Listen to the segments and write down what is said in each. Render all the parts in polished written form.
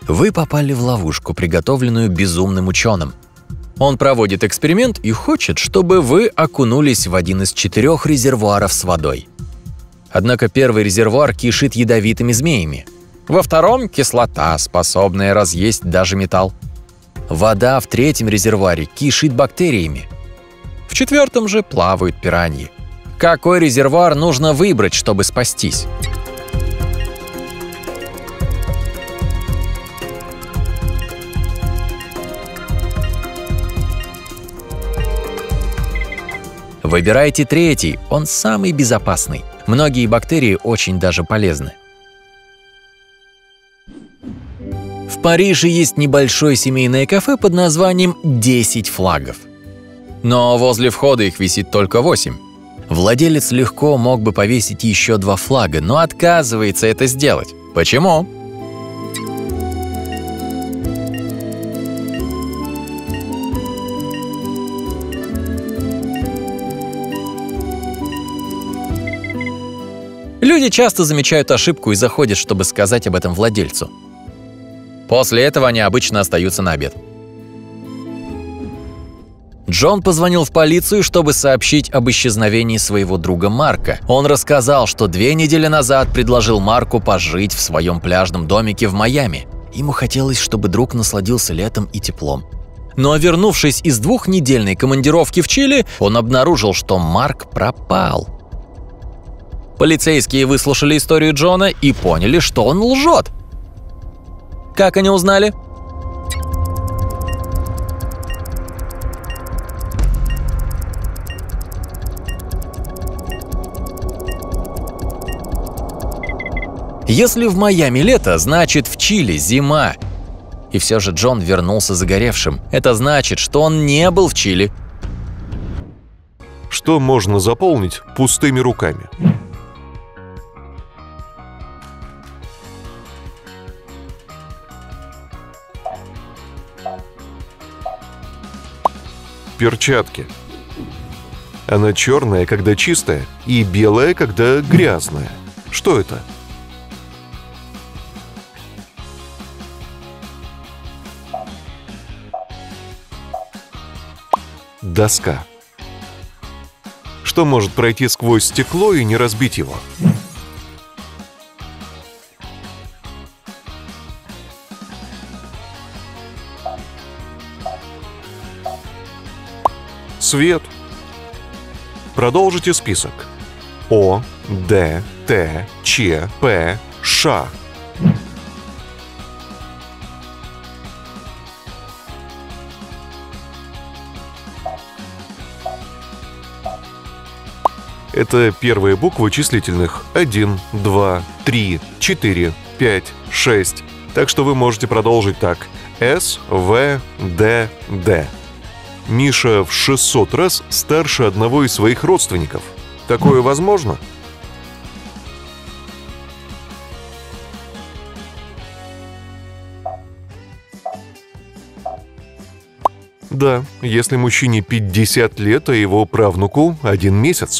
Вы попали в ловушку, приготовленную безумным ученым. Он проводит эксперимент и хочет, чтобы вы окунулись в один из 4 резервуаров с водой. Однако первый резервуар кишит ядовитыми змеями. Во втором – кислота, способная разъесть даже металл. Вода в 3-м резервуаре кишит бактериями. В 4-м же плавают пираньи. Какой резервуар нужно выбрать, чтобы спастись? Выбирайте 3-й, он самый безопасный. Многие бактерии очень даже полезны. В Париже есть небольшое семейное кафе под названием «10 флагов». Но возле входа их висит только 8. Владелец легко мог бы повесить еще 2 флага, но отказывается это сделать. Почему? Люди часто замечают ошибку и заходят, чтобы сказать об этом владельцу. После этого они обычно остаются на обед. Джон позвонил в полицию, чтобы сообщить об исчезновении своего друга Марка. Он рассказал, что 2 недели назад предложил Марку пожить в своем пляжном домике в Майами. Ему хотелось, чтобы друг насладился летом и теплом. Но вернувшись из 2-недельной командировки в Чили, он обнаружил, что Марк пропал. Полицейские выслушали историю Джона и поняли, что он лжет. Как они узнали? Если в Майами лето, значит в Чили зима. И все же Джон вернулся загоревшим. Это значит, что он не был в Чили. Что можно заполнить пустыми руками? Перчатки. Она черная, когда чистая, и белая, когда грязная. Что это? Доска. Что может пройти сквозь стекло и не разбить его? Свет. Продолжите список. О, Д, Т, Ч, П, Ш. Это первые буквы числительных 1, 2, 3, 4, 5, 6. Так что вы можете продолжить так. С, В, Д, Д. Миша в 600 раз старше одного из своих родственников. Такое возможно? Да, если мужчине 50 лет, а его правнуку 1 месяц.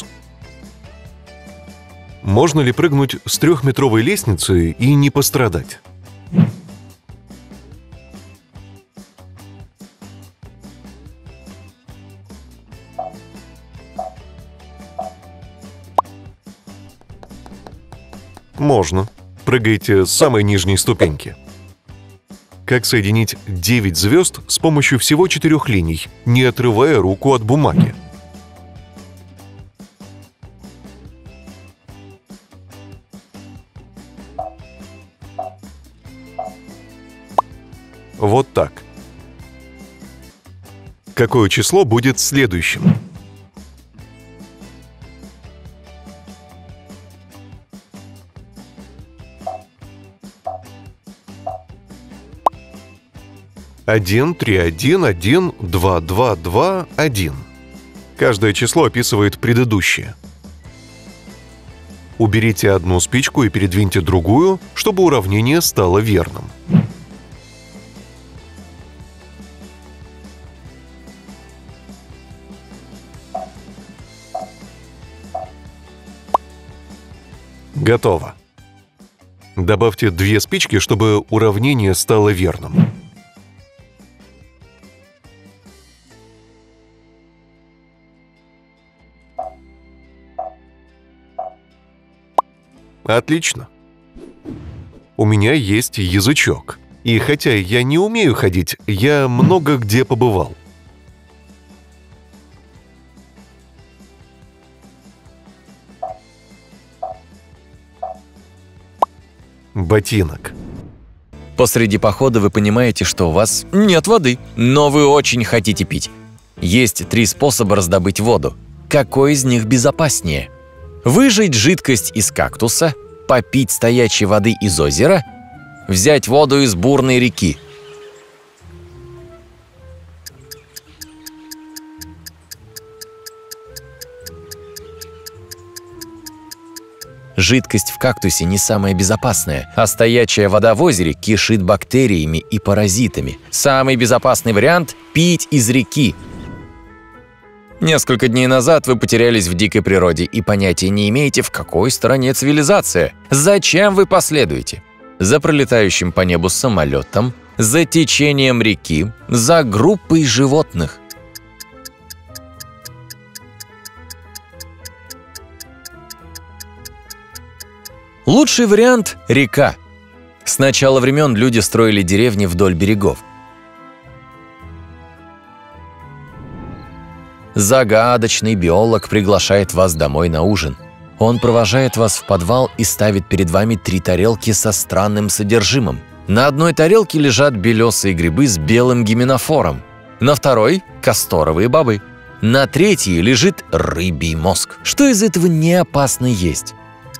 Можно ли прыгнуть с 3-метровой лестницы и не пострадать? Можно. Прыгайте с самой нижней ступеньки. Как соединить 9 звезд с помощью всего 4 линий, не отрывая руку от бумаги? Вот так. Какое число будет следующим? Один, 3, 1, 1, 2, 2, 2, 1. Каждое число описывает предыдущее. Уберите одну спичку и передвиньте другую, чтобы уравнение стало верным. Готово. Добавьте 2 спички, чтобы уравнение стало верным. Отлично. У меня есть язычок. И хотя я не умею ходить, я много где побывал. Ботинок. Посреди похода вы понимаете, что у вас нет воды, но вы очень хотите пить. Есть 3 способа раздобыть воду. Какой из них безопаснее? Выжать жидкость из кактуса, попить стоячей воды из озера, взять воду из бурной реки. Жидкость в кактусе не самая безопасная, а стоячая вода в озере кишит бактериями и паразитами. Самый безопасный вариант – пить из реки. Несколько дней назад вы потерялись в дикой природе и понятия не имеете, в какой стране цивилизация. Зачем вы последуете? За пролетающим по небу самолетом, за течением реки, за группой животных. Лучший вариант – река. С начала времен люди строили деревни вдоль берегов. Загадочный биолог приглашает вас домой на ужин. Он провожает вас в подвал и ставит перед вами 3 тарелки со странным содержимым. На одной тарелке лежат белесые грибы с белым гименофором, на второй – касторовые бобы, на третьей лежит рыбий мозг. Что из этого не опасно есть?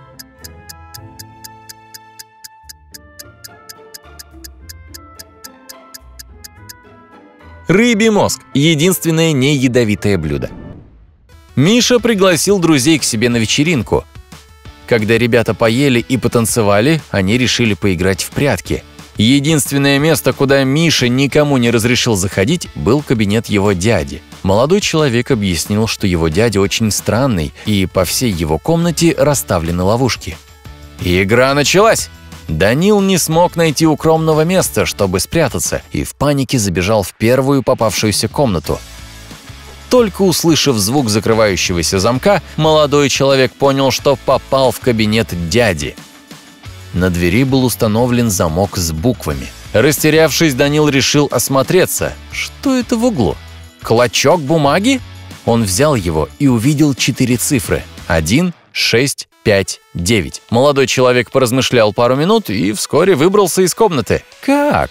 Рыбий мозг – единственное неядовитое блюдо. Миша пригласил друзей к себе на вечеринку. Когда ребята поели и потанцевали, они решили поиграть в прятки. Единственное место, куда Миша никому не разрешил заходить, был кабинет его дяди. Молодой человек объяснил, что его дядя очень странный, и по всей его комнате расставлены ловушки. Игра началась! Данил не смог найти укромного места, чтобы спрятаться, и в панике забежал в первую попавшуюся комнату. Только услышав звук закрывающегося замка, молодой человек понял, что попал в кабинет дяди. На двери был установлен замок с буквами. Растерявшись, Данил решил осмотреться. Что это в углу? Клочок бумаги? Он взял его и увидел 4 цифры – 1, 6, 5, 9. Молодой человек поразмышлял пару минут и вскоре выбрался из комнаты. Как?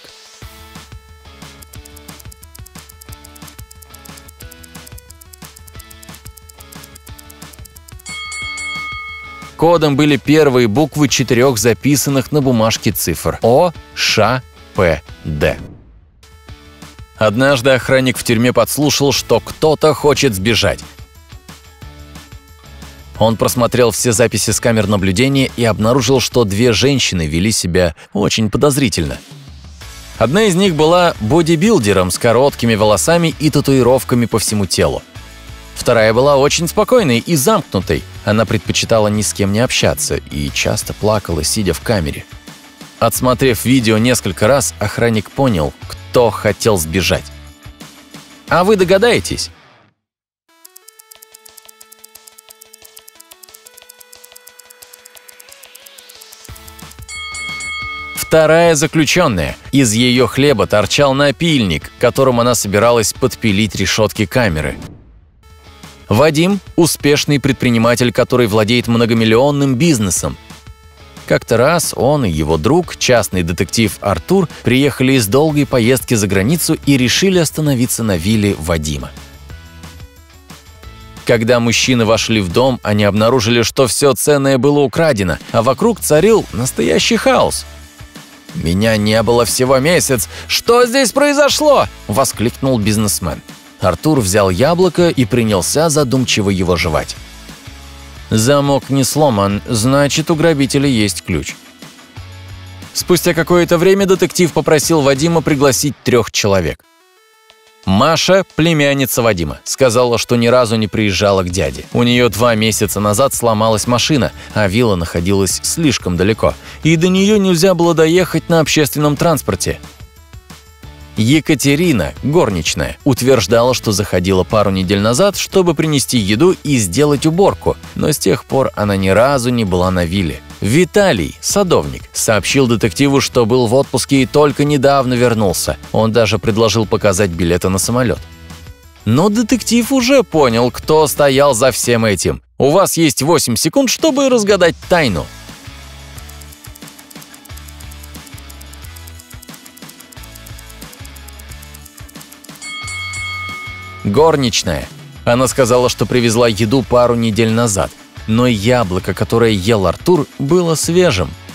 Кодом были первые буквы 4 записанных на бумажке цифр – О, Ш, П, Д. Однажды охранник в тюрьме подслушал, что кто-то хочет сбежать. Он просмотрел все записи с камер наблюдения и обнаружил, что 2 женщины вели себя очень подозрительно. Одна из них была бодибилдером с короткими волосами и татуировками по всему телу. Вторая была очень спокойной и замкнутой. Она предпочитала ни с кем не общаться и часто плакала, сидя в камере. Отсмотрев видео несколько раз, охранник понял, кто хотел сбежать. А вы догадаетесь? Вторая заключенная. Из ее хлеба торчал напильник, которым она собиралась подпилить решетки камеры. Вадим – успешный предприниматель, который владеет многомиллионным бизнесом. Как-то раз он и его друг, частный детектив Артур, приехали из долгой поездки за границу и решили остановиться на вилле Вадима. Когда мужчины вошли в дом, они обнаружили, что все ценное было украдено, а вокруг царил настоящий хаос. «Меня не было всего месяц! Что здесь произошло?» – воскликнул бизнесмен. Артур взял яблоко и принялся задумчиво его жевать. Замок не сломан, значит, у грабителя есть ключ. Спустя какое-то время детектив попросил Вадима пригласить 3 человек. Маша, племянница Вадима, сказала, что ни разу не приезжала к дяде. У нее 2 месяца назад сломалась машина, а вилла находилась слишком далеко, и до нее нельзя было доехать на общественном транспорте. Екатерина, горничная, утверждала, что заходила пару недель назад, чтобы принести еду и сделать уборку, но с тех пор она ни разу не была на вилле. Виталий, садовник, сообщил детективу, что был в отпуске и только недавно вернулся. Он даже предложил показать билеты на самолет. Но детектив уже понял, кто стоял за всем этим. У вас есть 8 секунд, чтобы разгадать тайну. Горничная. Она сказала, что привезла еду пару недель назад. Но яблоко, которое ел Артур, было свежим.